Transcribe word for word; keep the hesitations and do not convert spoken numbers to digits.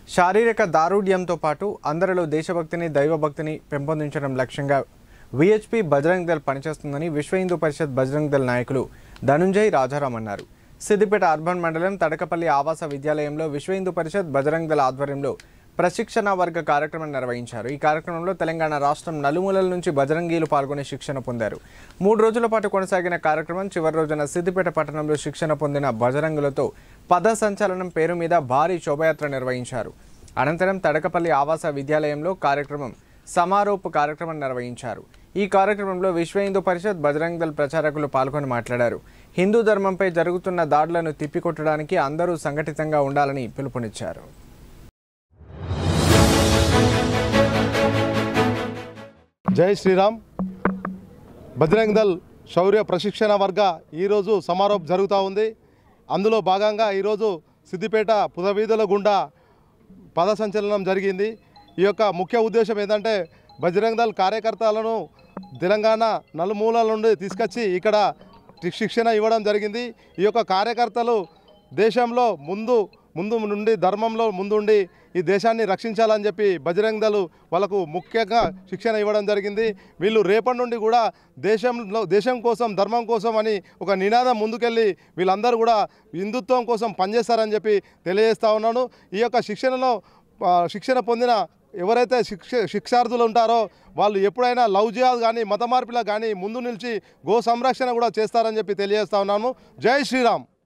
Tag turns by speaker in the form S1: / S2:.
S1: శారీరక దారుఢ్యంతో పాటు అందరిలో దేశభక్తిని దైవభక్తిని పెంపొందించడం లక్ష్యంగా విహెచ్పి బజరంగ్ దళ్ పనిచేస్తుందని విశ్వ హిందూ పరిషత్ బజరంగ్ దళ్ నాయకులు ధనుంజయ్ రాజారాం అన్నారు. సిద్దిపేట అర్బన్ మండలం తడకపల్లి ఆవాస విద్యాలయంలో విశ్వ హిందూ పరిషత్ బజరంగ్ దళ్ ఆధ్వర్యంలో ప్రశిక్షణ వర్గ కార్యక్రమం నిర్వహించారు. ఈ కార్యక్రమంలో తెలంగాణ రాష్ట్రం నలుమూలల నుంచి బజరంగీలు పాల్గొని శిక్షణ పొందారు. మూడు రోజుల పాటు కొనసాగిన కార్యక్రమం చివరి రోజున సిద్దిపేట పట్టణంలో శిక్షణ పొందిన బజరంగులతో పద సంచలనం పేరు మీద భారీ శోభయాత్ర నిర్వహించారు. అనంతరం తడకపల్లి ఆవాస విద్యాలయంలో కార్యక్రమం సమారోప కార్యక్రమం నిర్వహించారు. ఈ కార్యక్రమంలో విశ్వ హిందూ పరిషత్ బజరంగ్ దళ్ ప్రచారకులు పాల్గొని మాట్లాడారు. హిందూ ధర్మంపై జరుగుతున్న దాడులను తిప్పికొట్టడానికి అందరూ సంఘటితంగా ఉండాలని పిలుపునిచ్చారు.
S2: జై శ్రీరామ్. బజరంగ్ దళ్ శౌర్య ప్రశిక్షణ వర్గ ఈరోజు సమారోపం జరుగుతూ ఉంది. అందులో భాగంగా ఈరోజు సిద్దిపేట పుదవీధుల గుండా పద సంచలనం జరిగింది. ఈ యొక్క ముఖ్య ఉద్దేశం ఏంటంటే బజరంగ్ దళ్ కార్యకర్తలను తెలంగాణ నలుమూలల నుండి తీసుకొచ్చి ఇక్కడ శిక్షణ ఇవ్వడం జరిగింది. ఈ యొక్క కార్యకర్తలు దేశంలో ముందు ముందు నుండి ధర్మంలో ముందుండి ఈ దేశాన్ని రక్షించాలని చెప్పి బజరంగ్ దళ్ వాళ్ళకు ముఖ్యంగా శిక్షణ ఇవ్వడం జరిగింది. వీళ్ళు రేపటి నుండి కూడా దేశంలో దేశం కోసం ధర్మం కోసం అని ఒక నినాదం ముందుకెళ్ళి వీళ్ళందరూ కూడా హిందుత్వం కోసం పనిచేస్తారని చెప్పి తెలియజేస్తూ ఉన్నాను. ఈ యొక్క శిక్షణలో శిక్షణ పొందిన ఎవరైతే శిక్ష శిక్షార్థులు ఉంటారో వాళ్ళు ఎప్పుడైనా లవ్ జిహాద్ కానీ మత మార్పిలా కానీ ముందు నిలిచి గో సంరక్షణ కూడా చేస్తారని చెప్పి తెలియజేస్తూ ఉన్నాను. జై శ్రీరామ్.